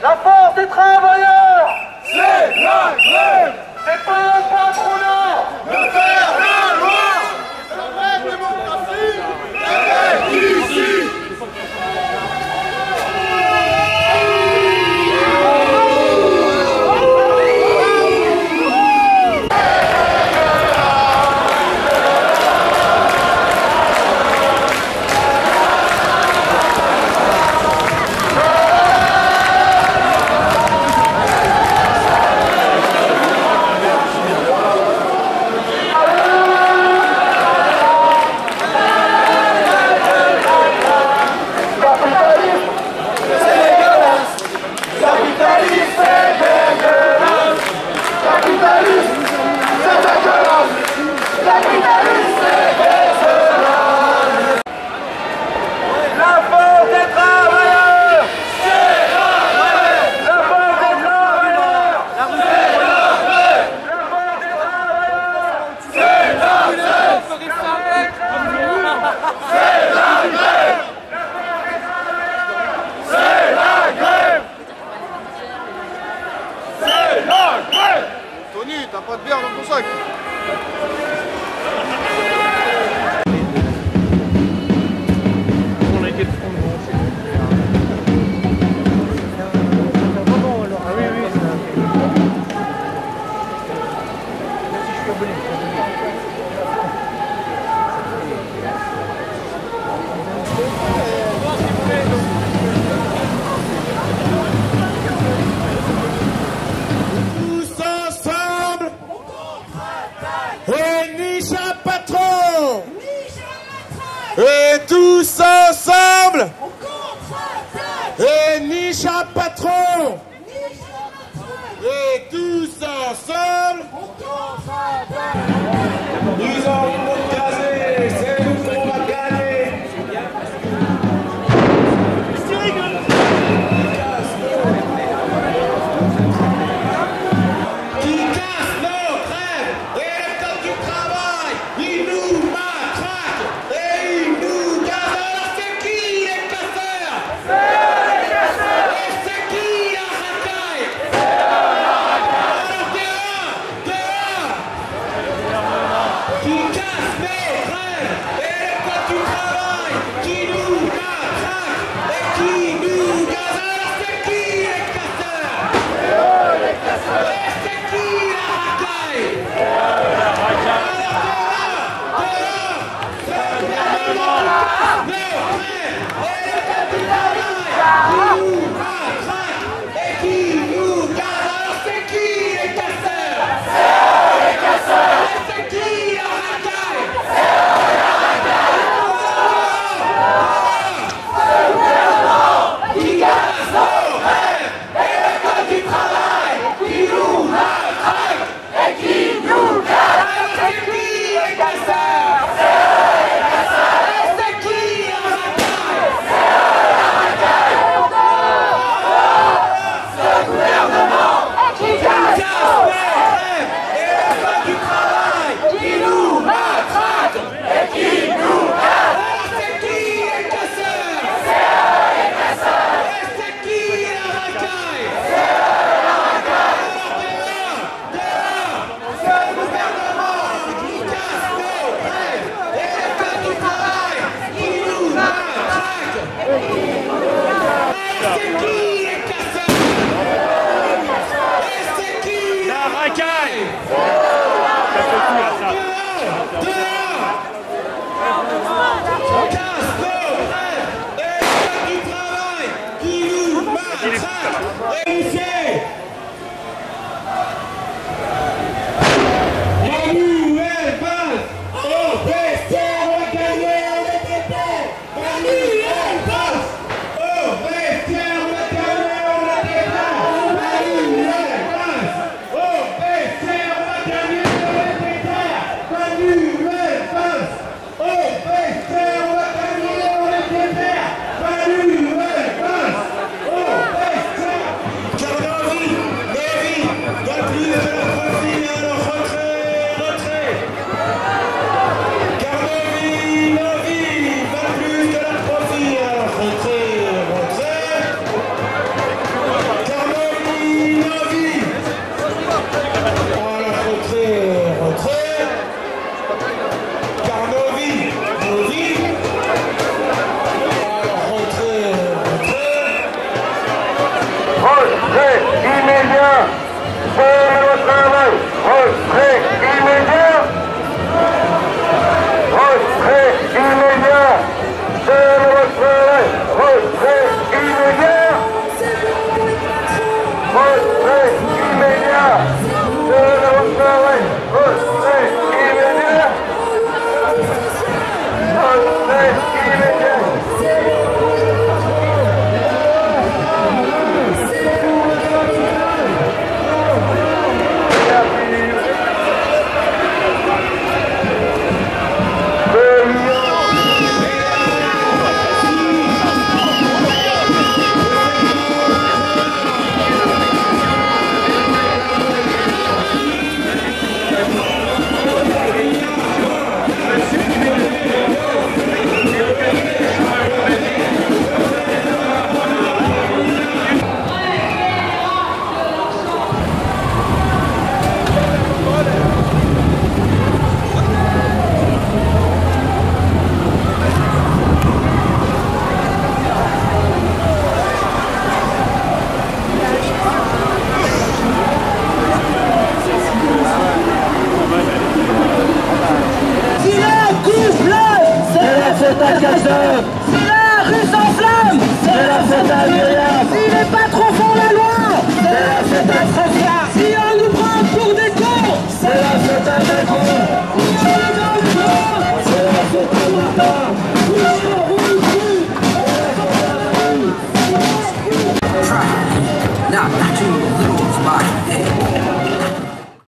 La force des travailleurs, c'est la grève. C'est pas un patronat de faire la loi. La vraie démocratie, elle est ici. Tony, t'as pas de bière dans ton sac? On a été prendre ah oui, oui. Si je suis abonné. Et tous ensemble, et niche un patron. Et tous ensemble, nous allons caser, c'est nous qu'on va gagner. Qui casse nos crèves et le code du travail, ils nous matraquent et ils nous gazent. Alors c'est qui les casseurs? C'est les casseurs. Et c'est qui la racaille? C'est la racaille. Alors dehors, qui casse mes crèves et le code du travail, qui nous matraquent et qui nous gazent. Alors c'est qui les casseurs? C'est les casseurs. Et c'est qui la racaille? Retrait immédiat de le travail. Retrait immédiat. Retrait immédiat de le travail. Retrait immédiat. Retrait immédiat de le travail. Retrait immédiat. Retrait immédiat. Si la rue s'enflamme, c'est la fête à Myriam. Si les patrons font la loi, c'est la fête à François. Si on nous prend pour des cons, c'est la fête à Macron. Si on est dans le corps, c'est la fête à Martin. Try not to lose.